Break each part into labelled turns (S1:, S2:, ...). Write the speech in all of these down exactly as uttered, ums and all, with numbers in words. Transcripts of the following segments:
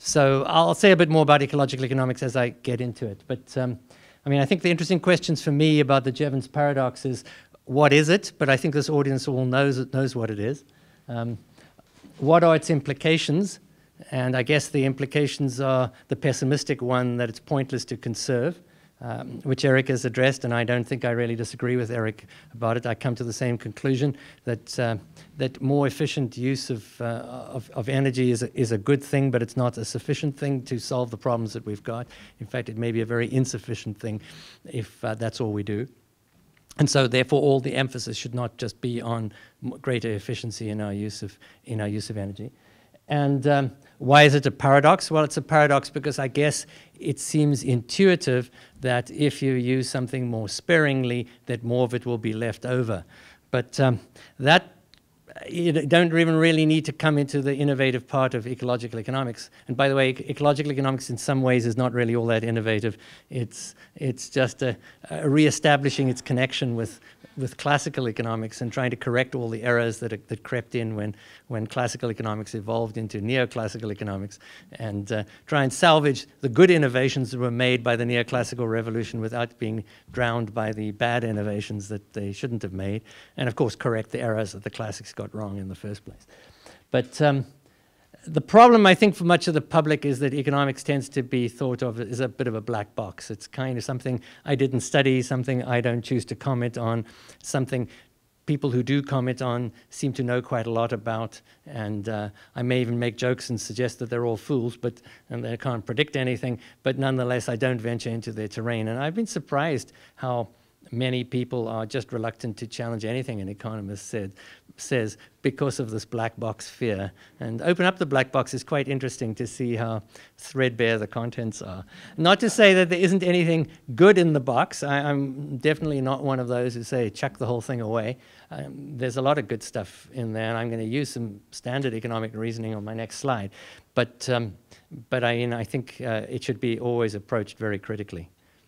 S1: so I'll say a bit more about ecological economics as I get into it. But um, I mean, I think the interesting questions for me about the Jevons paradox is, what is it? But I think this audience all knows, knows what it is. Um, what are its implications? And I guess the implications are the pessimistic one that it's pointless to conserve, um, which Eric has addressed, and I don't think I really disagree with Eric about it. I come to the same conclusion that uh, that more efficient use of, uh, of, of energy is a, is a good thing, but it's not a sufficient thing to solve the problems that we've got. In fact, it may be a very insufficient thing if uh, that's all we do. And so, therefore, all the emphasis should not just be on greater efficiency in our use of in our use of energy. And um, why is it a paradox? Well, it's a paradox because I guess it seems intuitive that if you use something more sparingly, that more of it will be left over. But um, that you don't even really need to come into the innovative part of ecological economics. And by the way, ecological economics in some ways is not really all that innovative. It's, it's just a, a re-establishing its connection with, with classical economics and trying to correct all the errors that, are, that crept in when, when classical economics evolved into neoclassical economics, and uh, try and salvage the good innovations that were made by the neoclassical revolution without being drowned by the bad innovations that they shouldn't have made, and of course correct the errors that the classics got wrong in the first place. But um, the problem, I think, for much of the public is that economics tends to be thought of as a bit of a black box. It's kind of something I didn't study, something I don't choose to comment on, something people who do comment on seem to know quite a lot about, and uh, I may even make jokes and suggest that they're all fools, but and they can't predict anything, but nonetheless I don't venture into their terrain. And I've been surprised how many people are just reluctant to challenge anything an economist said, says because of this black box fear. And open up the black box is quite interesting to see how threadbare the contents are. Not to say that there isn't anything good in the box. I, I'm definitely not one of those who say chuck the whole thing away. Um, there's a lot of good stuff in there, and I'm going to use some standard economic reasoning on my next slide. But, um, but I, you know, I think uh, it should be always approached very critically.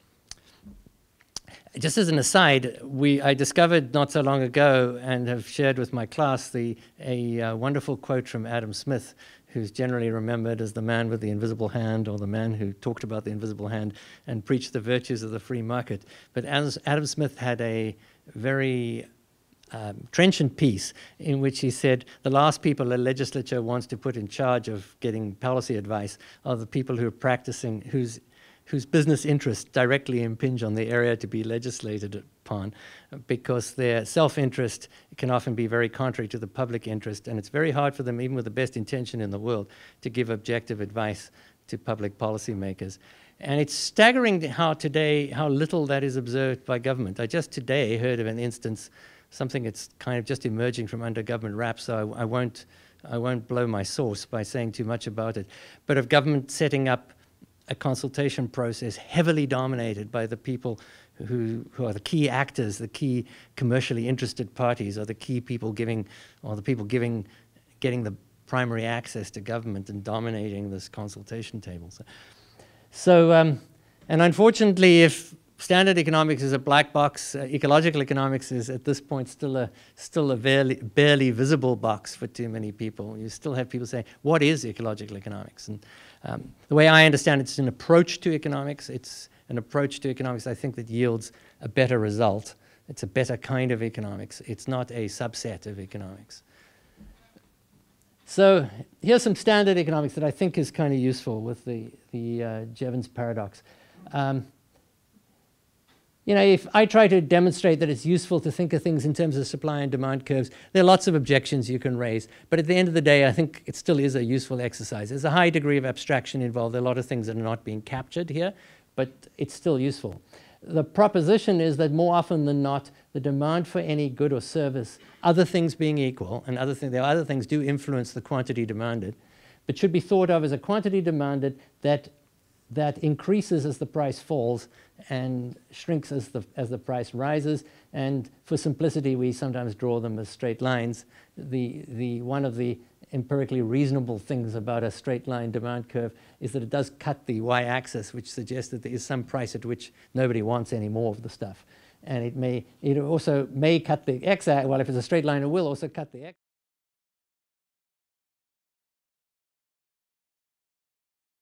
S1: Just as an aside, we, I discovered not so long ago and have shared with my class the, a uh, wonderful quote from Adam Smith, who's generally remembered as the man with the invisible hand, or the man who talked about the invisible hand and preached the virtues of the free market. But as Adam Smith had a very um, trenchant piece in which he said the last people a legislature wants to put in charge of getting policy advice are the people who are practicing, whose whose business interests directly impinge on the area to be legislated upon, because their self-interest can often be very contrary to the public interest, and it's very hard for them, even with the best intention in the world, to give objective advice to public policymakers. And it's staggering how today, how little that is observed by government. I just today heard of an instance, something that's kind of just emerging from under government wraps, so I, I won't, I won't blow my sauce by saying too much about it, but of government setting up a consultation process heavily dominated by the people who, who are the key actors, the key commercially interested parties, or the key people giving, or the people giving, getting the primary access to government and dominating this consultation table. So, so um, and unfortunately, if standard economics is a black box, uh, ecological economics is at this point still a, still a barely, barely visible box for too many people. You still have people saying, what is ecological economics? And Um, the way I understand it, it's an approach to economics. It's an approach to economics, I think, that yields a better result. It's a better kind of economics. It's not a subset of economics. So here's some standard economics that I think is kind of useful with the, the uh, Jevons paradox. Um, You know, if I try to demonstrate that it's useful to think of things in terms of supply and demand curves, there are lots of objections you can raise. But at the end of the day, I think it still is a useful exercise. There's a high degree of abstraction involved. There are a lot of things that are not being captured here, but it's still useful. The proposition is that more often than not, the demand for any good or service, other things being equal, and other things, there are other things do influence the quantity demanded, but should be thought of as a quantity demanded that that increases as the price falls and shrinks as the, as the price rises. And for simplicity, we sometimes draw them as straight lines. The, the, one of the empirically reasonable things about a straight line demand curve is that it does cut the y-axis, which suggests that there is some price at which nobody wants any more of the stuff. And it may, it also may cut the x-axis, well, if it's a straight line, it will also cut the x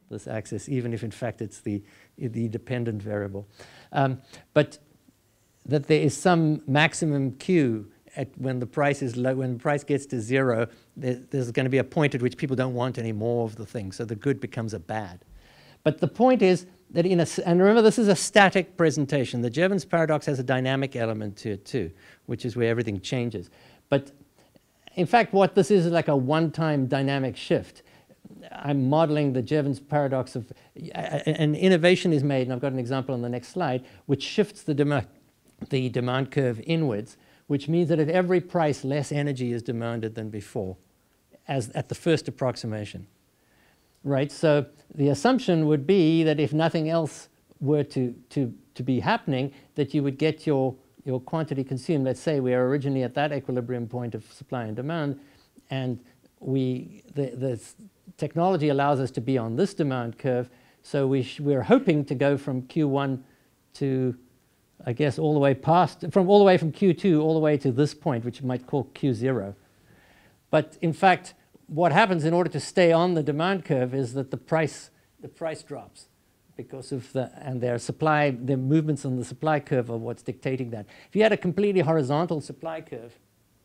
S1: this axis, even if in fact it's the, the dependent variable. Um, but that there is some maximum Q at when the price is low, when the price gets to zero, there, there's going to be a point at which people don't want any more of the thing, so the good becomes a bad. But the point is that in a, and remember this is a static presentation. The Jevons paradox has a dynamic element to it too, which is where everything changes. But in fact, what this is is like a one-time dynamic shift. I'm modeling the Jevons paradox of, an innovation is made, and I've got an example on the next slide, which shifts the demand, the demand curve inwards, which means that at every price, less energy is demanded than before, as at the first approximation. Right, so the assumption would be that if nothing else were to, to, to be happening, that you would get your, your quantity consumed. Let's say we are originally at that equilibrium point of supply and demand, and we, the, the technology allows us to be on this demand curve, so we sh we're hoping to go from Q one to, I guess, all the way past, from all the way from Q two all the way to this point, which you might call Q zero. But in fact, what happens in order to stay on the demand curve is that the price, the price drops because of the, and their supply, the movements on the supply curve are what's dictating that. If you had a completely horizontal supply curve,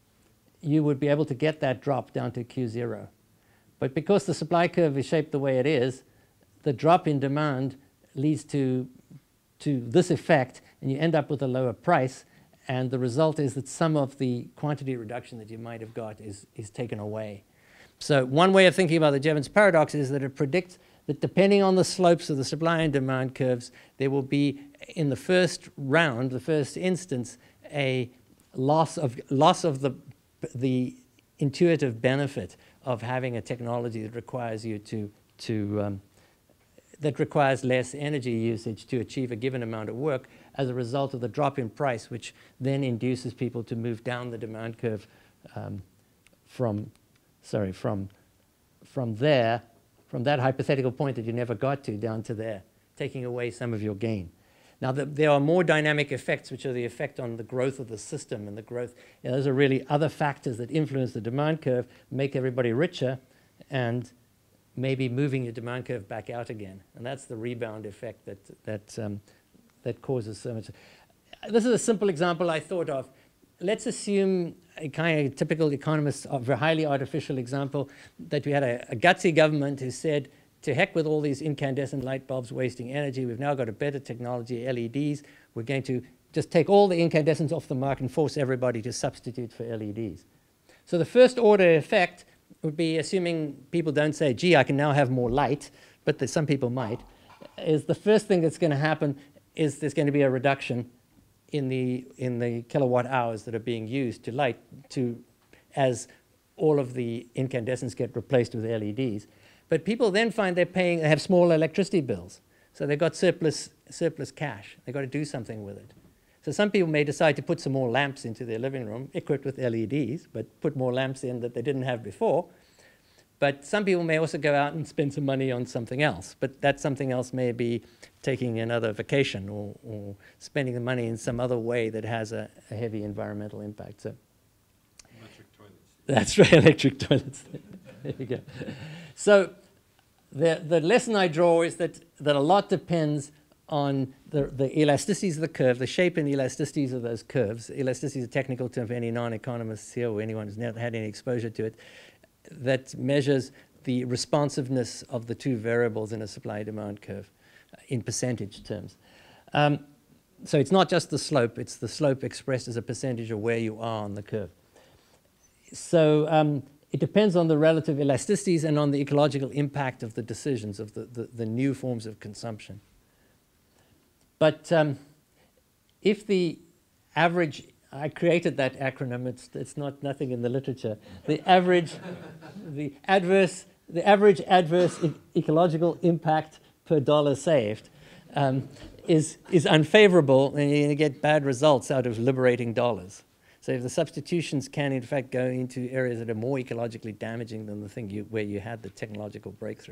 S1: you would be able to get that drop down to Q zero. But because the supply curve is shaped the way it is, the drop in demand leads to, to this effect, and you end up with a lower price, and the result is that some of the quantity reduction that you might have got is, is taken away. So one way of thinking about the Jevons paradox is that it predicts that depending on the slopes of the supply and demand curves, there will be, in the first round, the first instance, a loss of, loss of the, the intuitive benefit of having a technology that requires you to, to um, that requires less energy usage to achieve a given amount of work as a result of the drop in price, which then induces people to move down the demand curve um, from sorry, from, from there, from that hypothetical point that you never got to, down to there, taking away some of your gain. Now, the, there are more dynamic effects, which are the effect on the growth of the system and the growth. You know, those are really other factors that influence the demand curve, make everybody richer, and maybe moving your demand curve back out again. And that's the rebound effect that, that, um, that causes so much. This is a simple example I thought of. Let's assume a kind of typical economist of a highly artificial example that we had a, a gutsy government who said, to heck with all these incandescent light bulbs wasting energy. We've now got a better technology, L E Ds. We're going to just take all the incandescents off the market and force everybody to substitute for L E Ds. So the first order effect would be, assuming people don't say, gee, I can now have more light, but that some people might, is the first thing that's going to happen is there's going to be a reduction in the, in the kilowatt hours that are being used to light, to, as all of the incandescents get replaced with L E Ds. But people then find they're paying, they have small electricity bills. So they've got surplus, surplus cash. They've got to do something with it. So some people may decide to put some more lamps into their living room, equipped with L E Ds, but put more lamps in that they didn't have before. But some people may also go out and spend some money on something else. But that something else may be taking another vacation or, or spending the money in some other way that has a, a heavy environmental impact. So
S2: electric toilets.
S1: That's right, electric toilets. There you go. So the, the lesson I draw is that, that a lot depends on the, the elasticities of the curve, the shape and elasticities of those curves. Elasticity is a technical term for any non-economists here or anyone who's never had any exposure to it, that measures the responsiveness of the two variables in a supply-demand curve uh, in percentage terms. Um, so it's not just the slope, it's the slope expressed as a percentage of where you are on the curve. So um, it depends on the relative elasticities and on the ecological impact of the decisions of the, the, the new forms of consumption. But um, if the average, I created that acronym, it's, it's not nothing in the literature, the average, the adverse, the average adverse e ecological impact per dollar saved um, is, is unfavorable, and you're going to get bad results out of liberating dollars. So if the substitutions can in fact go into areas that are more ecologically damaging than the thing you, where you had the technological breakthrough.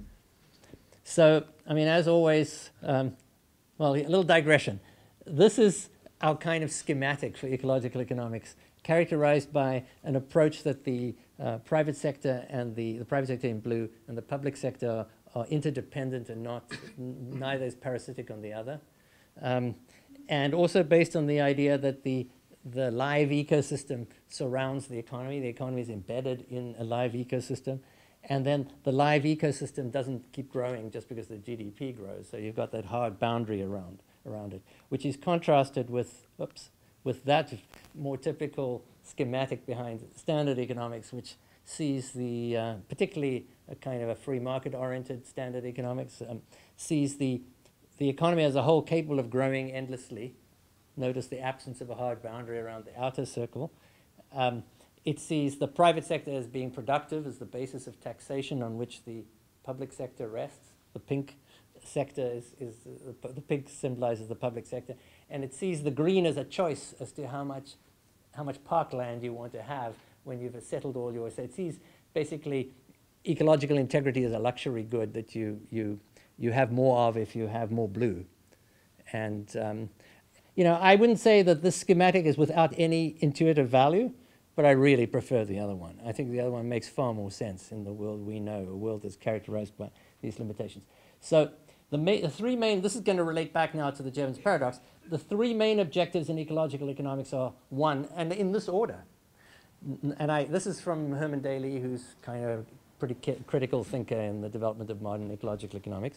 S1: So, I mean, as always, um, well, a little digression. This is our kind of schematic for ecological economics, characterized by an approach that the uh, private sector and the, the private sector in blue and the public sector are interdependent and not, neither is parasitic on the other. Um, and also based on the idea that the, the live ecosystem surrounds the economy. The economy is embedded in a live ecosystem. And then the live ecosystem doesn't keep growing just because the G D P grows. So you've got that hard boundary around, around it, which is contrasted with, oops, with that more typical schematic behind standard economics, which sees the, uh, particularly a kind of a free market-oriented standard economics, um, sees the, the economy as a whole capable of growing endlessly. Notice the absence of a hard boundary around the outer circle. Um, it sees the private sector as being productive as the basis of taxation on which the public sector rests. The pink sector is, is uh, the pink symbolizes the public sector. And it sees the green as a choice as to how much, how much parkland you want to have when you've settled all your, so it sees basically ecological integrity as a luxury good that you, you, you have more of if you have more blue. And, um, you know, I wouldn't say that this schematic is without any intuitive value, but I really prefer the other one. I think the other one makes far more sense in the world we know, a world that's characterized by these limitations. So the, ma the three main, this is going to relate back now to the Jevons paradox. The three main objectives in ecological economics are one, and in this order. And I, this is from Herman Daly, who's kind of a pretty critical thinker in the development of modern ecological economics.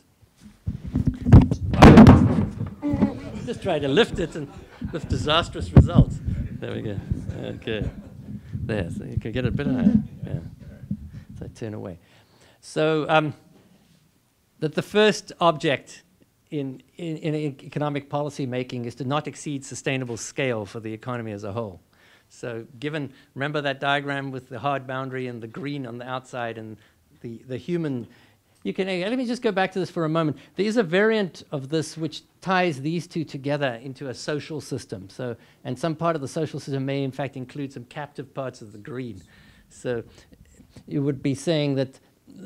S1: Just try to lift it and with disastrous results. There we go. Okay. There, so you can get it a bit higher. Yeah. So I turn away. So um, that the first object in, in, in economic policy making is to not exceed sustainable scale for the economy as a whole. So given, remember that diagram with the hard boundary and the green on the outside and the, the human, you can, let me just go back to this for a moment. There is a variant of this which ties these two together into a social system. So, and some part of the social system may in fact include some captive parts of the green. So you would be saying that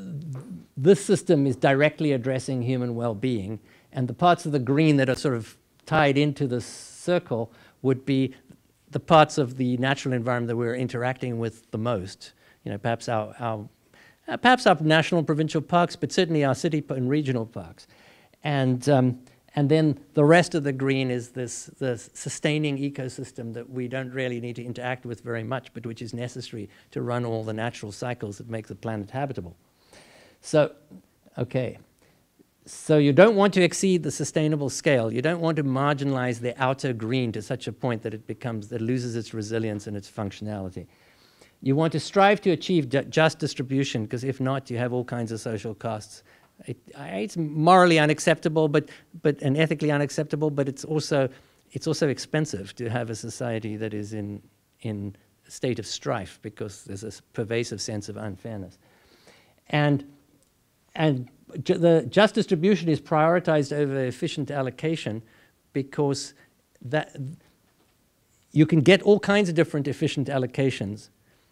S1: this system is directly addressing human well-being, and the parts of the green that are sort of tied into this circle would be the parts of the natural environment that we're interacting with the most. You know, perhaps our, our, uh, perhaps our national and provincial parks, but certainly our city and regional parks. And, um, and then the rest of the green is this, this sustaining ecosystem that we don't really need to interact with very much, but which is necessary to run all the natural cycles that make the planet habitable. So, okay. So you don't want to exceed the sustainable scale. You don't want to marginalize the outer green to such a point that it becomes, that it loses its resilience and its functionality. You want to strive to achieve just distribution, because if not, you have all kinds of social costs. It, it's morally unacceptable, but, but, and ethically unacceptable, but it's also, it's also expensive to have a society that is in, in a state of strife, because there's a pervasive sense of unfairness. And, and the just distribution is prioritized over efficient allocation because that you can get all kinds of different efficient allocations,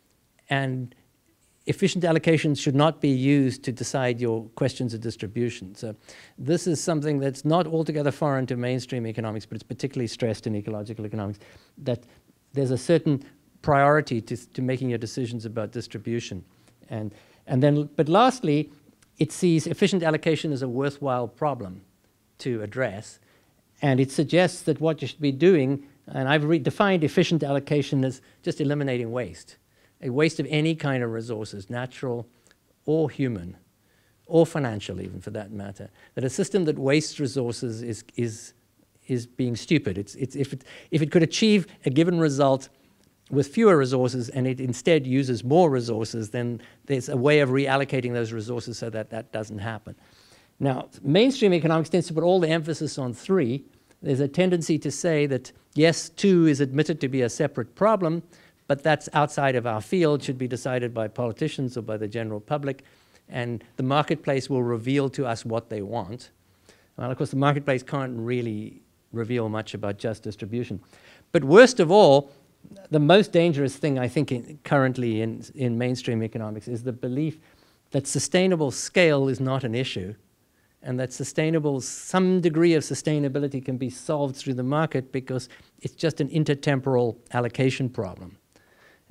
S1: and efficient allocations should not be used to decide your questions of distribution. So this is something that's not altogether foreign to mainstream economics, but it's particularly stressed in ecological economics, that there's a certain priority to, to making your decisions about distribution. And, and then, but lastly, it sees efficient allocation as a worthwhile problem to address, and it suggests that what you should be doing, and I've redefined efficient allocation as just eliminating waste, a waste of any kind of resources, natural or human, or financial even for that matter, that a system that wastes resources is, is, is being stupid. It's, it's, if, it, if it could achieve a given result with fewer resources and it instead uses more resources, then there's a way of reallocating those resources so that that doesn't happen. Now, mainstream economics tends to put all the emphasis on three. There's a tendency to say that, yes, two is admitted to be a separate problem, but that's outside of our field, should be decided by politicians or by the general public, and the marketplace will reveal to us what they want. Well, of course, the marketplace can't really reveal much about just distribution. But worst of all, the most dangerous thing, I think, in, currently in, in mainstream economics is the belief that sustainable scale is not an issue, and that sustainable, some degree of sustainability can be solved through the market because it's just an intertemporal allocation problem.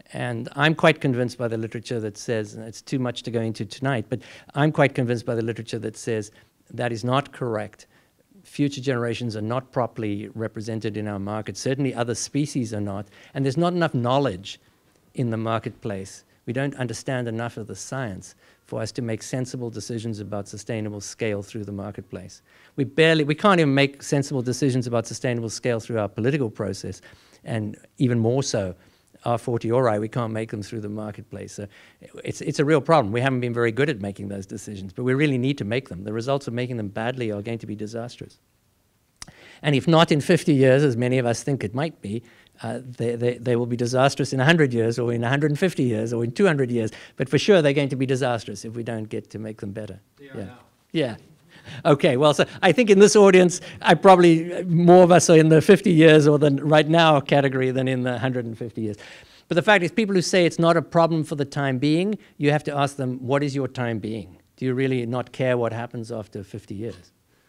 S1: And I'm quite convinced by the literature that says, and it's too much to go into tonight, but I'm quite convinced by the literature that says that is not correct. Future generations are not properly represented in our market. Certainly other species are not. And there's not enough knowledge in the marketplace. We don't understand enough of the science for us to make sensible decisions about sustainable scale through the marketplace. We barely, we can't even make sensible decisions about sustainable scale through our political process, and even more so, R forty or I, we can't make them through the marketplace. So it's, it's a real problem. We haven't been very good at making those decisions, but we really need to make them. The results of making them badly are going to be disastrous. And if not in fifty years, as many of us think it might be, uh, they, they, they will be disastrous in one hundred years, or in one hundred fifty years, or in two hundred years. But for sure, they're going to be disastrous if we don't get to make them better.
S2: They are
S1: yeah.
S2: now.
S1: Yeah. Okay, well, so I think in this audience, I probably, more of us are in the fifty years or the right now category than in the one hundred fifty years. But the fact is, people who say it's not a problem for the time being, you have to ask them, what is your time being? Do you really not care what happens after fifty years?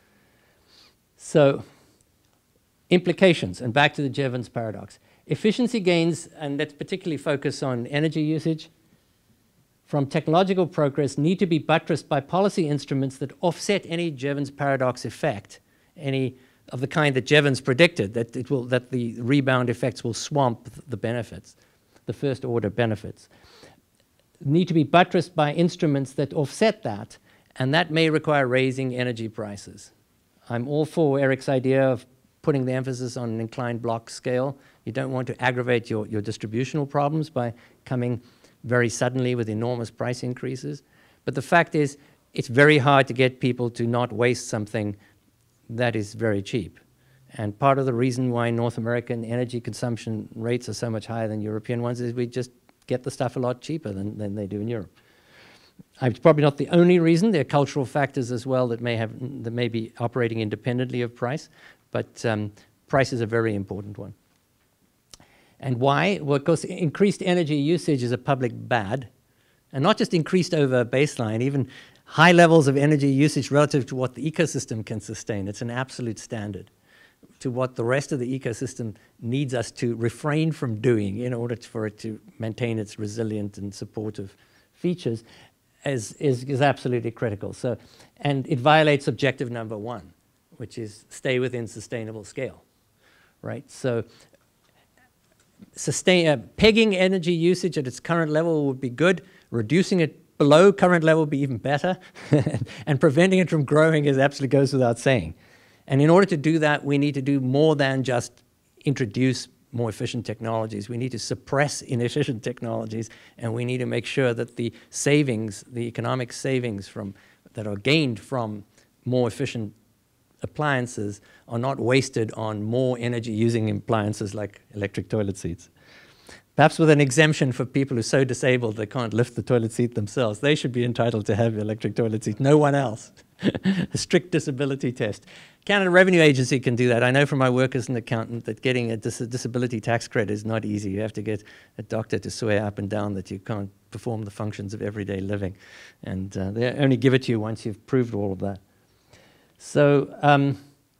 S1: So, implications, and back to the Jevons paradox. Efficiency gains, and let's particularly focus on energy usage, from technological progress need to be buttressed by policy instruments that offset any Jevons paradox effect, any of the kind that Jevons predicted, that, it will, that the rebound effects will swamp the benefits, the first order benefits. Need to be buttressed by instruments that offset that, and that may require raising energy prices. I'm all for Eric's idea of putting the emphasis on an inclined block scale. You don't want to aggravate your, your distributional problems by coming very suddenly with enormous price increases. But the fact is, it's very hard to get people to not waste something that is very cheap. And part of the reason why North American energy consumption rates are so much higher than European ones is we just get the stuff a lot cheaper than, than they do in Europe. Uh, it's probably not the only reason. There are cultural factors as well that may, have, that may be operating independently of price, but um, price is a very important one. And why? Well, because increased energy usage is a public bad, and not just increased over baseline, even high levels of energy usage relative to what the ecosystem can sustain. It's an absolute standard to what the rest of the ecosystem needs us to refrain from doing in order to, for it to maintain its resilient and supportive features is, is, is absolutely critical. So, and it violates objective number one, which is stay within sustainable scale, right? So, Sustain, uh, pegging energy usage at its current level would be good. Reducing it below current level would be even better. And preventing it from growing is absolutely goes without saying. And in order to do that, we need to do more than just introduce more efficient technologies. We need to suppress inefficient technologies, and we need to make sure that the savings, the economic savings from, that are gained from more efficient appliances are not wasted on more energy-using appliances like electric toilet seats. Perhaps with an exemption for people who are so disabled they can't lift the toilet seat themselves. They should be entitled to have electric toilet seats, no one else. A strict disability test. Canada Revenue Agency can do that. I know from my work as an accountant that getting a dis disability tax credit is not easy. You have to get a doctor to swear up and down that you can't perform the functions of everyday living. And uh, they only give it to you once you've proved all of that. So um,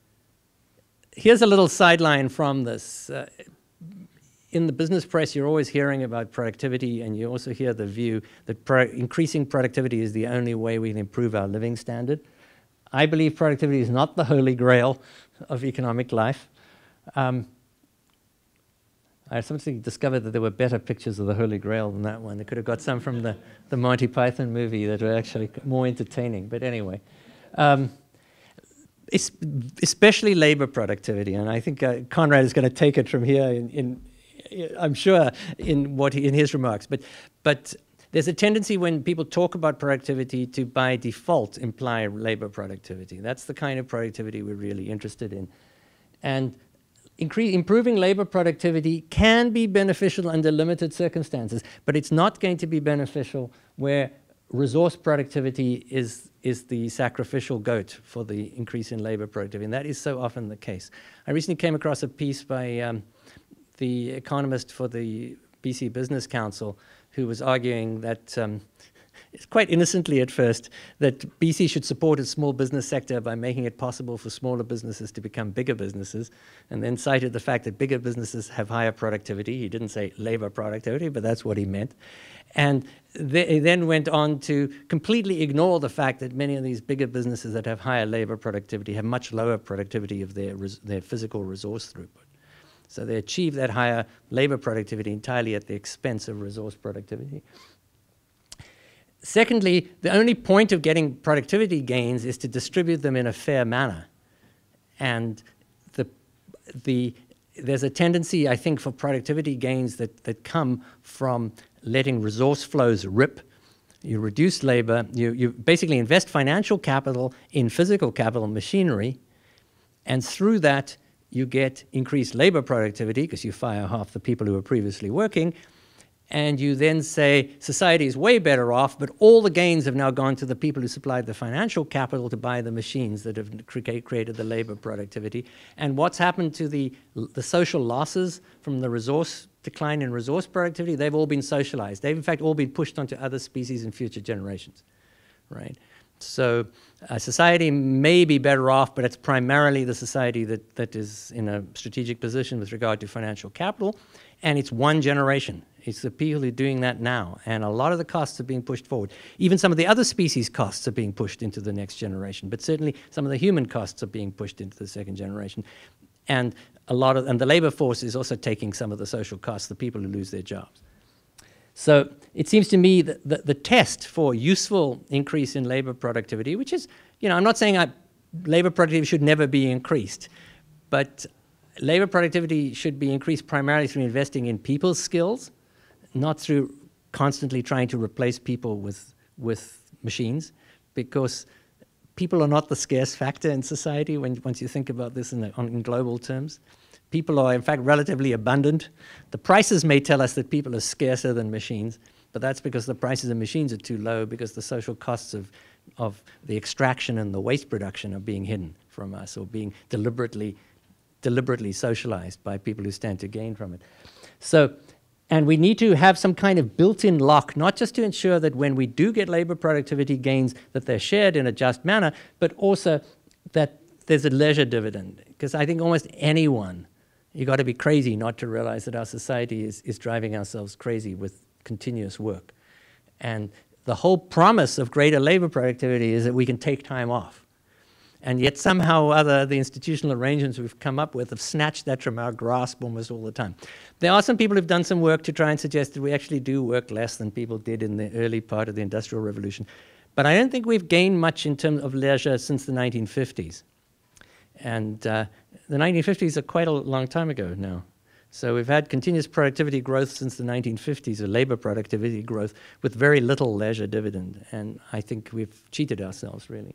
S1: here's a little sideline from this. Uh, in the business press, you're always hearing about productivity, and you also hear the view that pro increasing productivity is the only way we can improve our living standard. I believe productivity is not the holy grail of economic life. Um, I subsequently discovered that there were better pictures of the Holy Grail than that one. They could have got some from the, the Monty Python movie that were actually more entertaining. But anyway. Um, especially labor productivity, and I think uh, Conrad is going to take it from here in, in, I'm sure, in what he, in his remarks. But, but there's a tendency when people talk about productivity to, by default, imply labor productivity. That's the kind of productivity we're really interested in. And incre improving labor productivity can be beneficial under limited circumstances, but it's not going to be beneficial where resource productivity is, is the sacrificial goat for the increase in labor productivity, and that is so often the case. I recently came across a piece by um, the economist for the B C Business Council who was arguing that um, it's quite innocently at first, that B C should support its small business sector by making it possible for smaller businesses to become bigger businesses, and then cited the fact that bigger businesses have higher productivity. He didn't say labor productivity, but that's what he meant. And th he then went on to completely ignore the fact that many of these bigger businesses that have higher labor productivity have much lower productivity of their, res their physical resource throughput. So they achieve that higher labor productivity entirely at the expense of resource productivity. Secondly, the only point of getting productivity gains is to distribute them in a fair manner. And the, the, there's a tendency, I think, for productivity gains that, that come from letting resource flows rip. You reduce labor, you, you basically invest financial capital in physical capital machinery, and through that, you get increased labor productivity because you fire half the people who were previously working, and you then say society is way better off, but all the gains have now gone to the people who supplied the financial capital to buy the machines that have cre created the labor productivity. And what's happened to the, the social losses from the resource decline in resource productivity? They've all been socialized. They've in fact all been pushed onto other species and future generations, right? So uh, society may be better off, but it's primarily the society that, that is in a strategic position with regard to financial capital, and it's one generation. It's the people who are doing that now, and a lot of the costs are being pushed forward. Even some of the other species costs are being pushed into the next generation, but certainly some of the human costs are being pushed into the second generation. And a lot of, and the labor force is also taking some of the social costs, the people who lose their jobs. So it seems to me that the, the test for useful increase in labor productivity, which is, you know, I'm not saying I, labor productivity should never be increased, but labor productivity should be increased primarily through investing in people's skills, not through constantly trying to replace people with, with machines, because people are not the scarce factor in society when, once you think about this in, the, on, in global terms. People are, in fact, relatively abundant. The prices may tell us that people are scarcer than machines, but that's because the prices of machines are too low because the social costs of, of the extraction and the waste production are being hidden from us or being deliberately, deliberately socialized by people who stand to gain from it. So, and we need to have some kind of built-in lock, not just to ensure that when we do get labor productivity gains that they're shared in a just manner, but also that there's a leisure dividend. Because I think almost anyone, you got to be crazy not to realize that our society is, is driving ourselves crazy with continuous work. And the whole promise of greater labor productivity is that we can take time off. And yet somehow or other, the institutional arrangements we've come up with have snatched that from our grasp almost all the time. There are some people who've done some work to try and suggest that we actually do work less than people did in the early part of the Industrial Revolution. But I don't think we've gained much in terms of leisure since the nineteen fifties. And uh, the nineteen fifties are quite a long time ago now. So we've had continuous productivity growth since the nineteen fifties, or labor productivity growth, with very little leisure dividend. And I think we've cheated ourselves, really.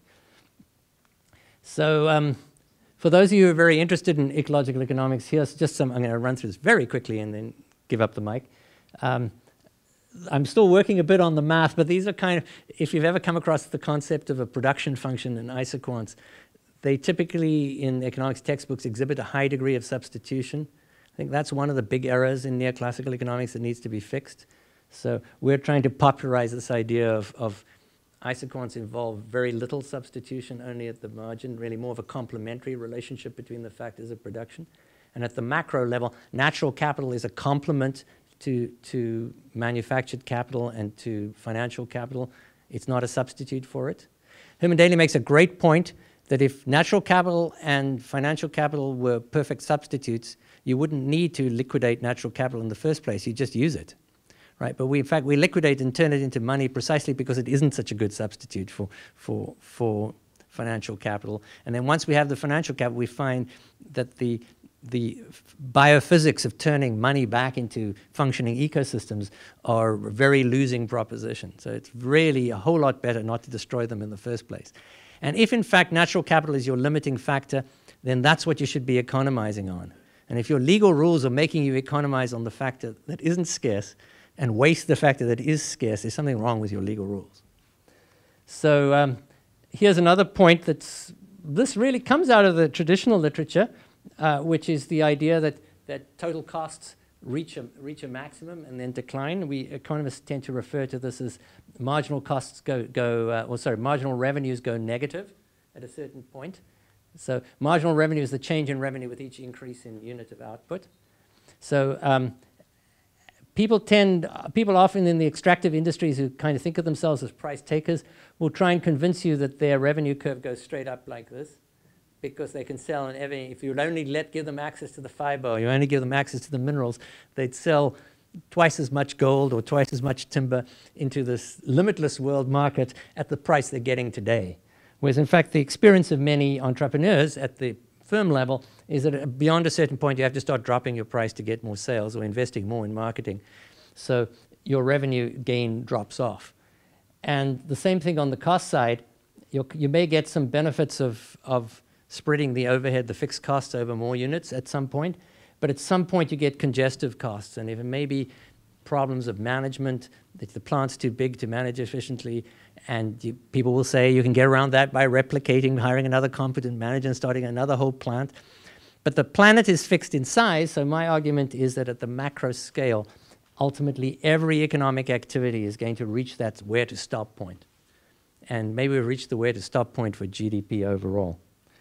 S1: So um, for those of you who are very interested in ecological economics, here's just some, I'm going to run through this very quickly and then give up the mic. Um, I'm still working a bit on the math, but these are kind of, if you've ever come across the concept of a production function in isoquants, they typically, in economics textbooks, exhibit a high degree of substitution. I think that's one of the big errors in neoclassical economics that needs to be fixed. So we're trying to popularize this idea of, of isoquants involve very little substitution, only at the margin, really more of a complementary relationship between the factors of production. And at the macro level, natural capital is a complement to, to manufactured capital and to financial capital. It's not a substitute for it. Herman Daly makes a great point that if natural capital and financial capital were perfect substitutes, you wouldn't need to liquidate natural capital in the first place. You just use it, right? But we, in fact, we liquidate and turn it into money precisely because it isn't such a good substitute for, for, for financial capital. And then once we have the financial capital, we find that the, the biophysics of turning money back into functioning ecosystems are a very losing proposition. So it's really a whole lot better not to destroy them in the first place. And if, in fact, natural capital is your limiting factor, then that's what you should be economizing on. And if your legal rules are making you economize on the factor that isn't scarce and waste the factor that is scarce, there's something wrong with your legal rules. So um, here's another point that's, this really comes out of the traditional literature, uh, which is the idea that, that total costs reach a, reach a maximum and then decline. We economists tend to refer to this as marginal costs go, go uh, or sorry, marginal revenues go negative at a certain point. So marginal revenue is the change in revenue with each increase in unit of output. So um, people tend, people often in the extractive industries who kind of think of themselves as price takers will try and convince you that their revenue curve goes straight up like this, because they can sell in every, if you would only let, give them access to the fiber, or you only give them access to the minerals, they'd sell twice as much gold or twice as much timber into this limitless world market at the price they're getting today. Whereas in fact, the experience of many entrepreneurs at the firm level is that beyond a certain point, you have to start dropping your price to get more sales or investing more in marketing. So your revenue gain drops off. And the same thing on the cost side, you'll, you may get some benefits of, of spreading the overhead, the fixed costs over more units at some point, but at some point you get congestive costs, and if it may be problems of management, that the plant's too big to manage efficiently, and you, people will say you can get around that by replicating, hiring another competent manager and starting another whole plant. But the planet is fixed in size, so my argument is that at the macro scale, ultimately every economic activity is going to reach that where to stop point. And maybe we've reached the where to stop point for G D P overall.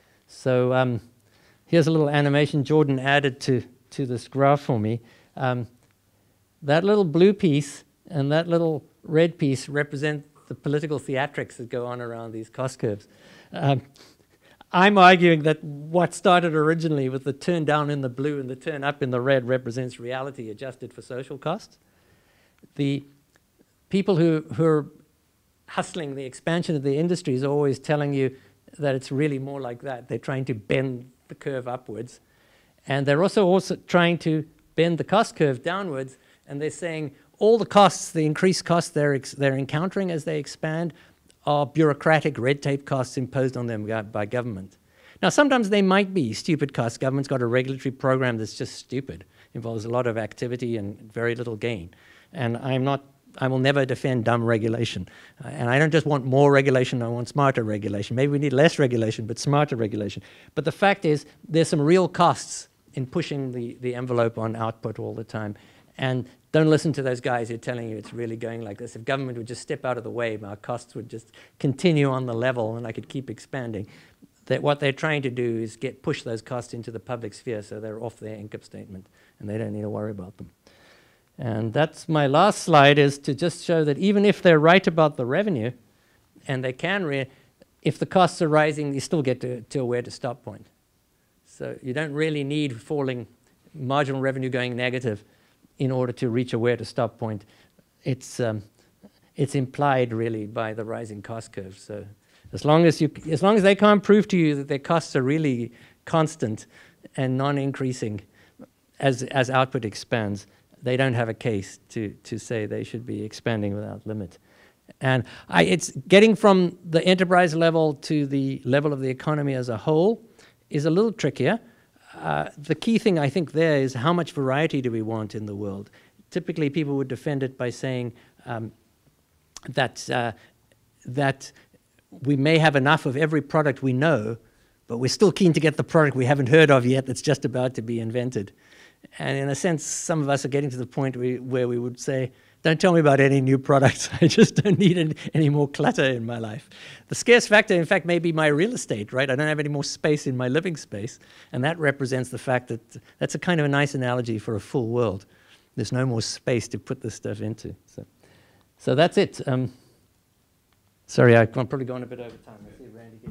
S1: So um, here's a little animation Jordan added to, to this graph for me. Um, that little blue piece and that little red piece represent the political theatrics that go on around these cost curves. Um, I'm arguing that what started originally with the turn down in the blue and the turn up in the red represents reality adjusted for social costs. The people who, who are hustling the expansion of the industries are always telling you that it's really more like that. They're trying to bend the curve upwards. And they're also, also trying to bend the cost curve downwards. And they're saying all the costs, the increased costs they're, ex they're encountering as they expand are bureaucratic red tape costs imposed on them by government. Now, sometimes they might be stupid costs. Government's got a regulatory program that's just stupid, involves a lot of activity and very little gain. And I'm not, I will never defend dumb regulation. Uh, and I don't just want more regulation, I want smarter regulation. Maybe we need less regulation, but smarter regulation. But the fact is, there's some real costs in pushing the, the envelope on output all the time. And don't listen to those guys who are telling you it's really going like this. If government would just step out of the way, our costs would just continue on the level and I could keep expanding. That what they're trying to do is get push those costs into the public sphere so they're off their income statement and they don't need to worry about them. And that's my last slide, is to just show that even if they're right about the revenue, and they can, re if the costs are rising, you still get to, to a where to stop point. So you don't really need falling marginal revenue going negative in order to reach a where to stop point. It's, um, it's implied really by the rising cost curve. So as long as, you, as long as they can't prove to you that their costs are really constant and non-increasing as, as output expands, they don't have a case to, to say they should be expanding without limit. And I, it's getting from the enterprise level to the level of the economy as a whole is a little trickier. Uh, the key thing I think there is how much variety do we want in the world? Typically people would defend it by saying um, that, uh, that we may have enough of every product we know, but we're still keen to get the product we haven't heard of yet that's just about to be invented. And in a sense, some of us are getting to the point we, where we would say, don't tell me about any new products. I just don't need any, any more clutter in my life. The scarce factor, in fact, may be my real estate, right? I don't have any more space in my living space. And that represents the fact that that's a kind of a nice analogy for a full world. There's no more space to put this stuff into. So, so that's it. Um, sorry, I'm probably going a bit over time. I see Randy here.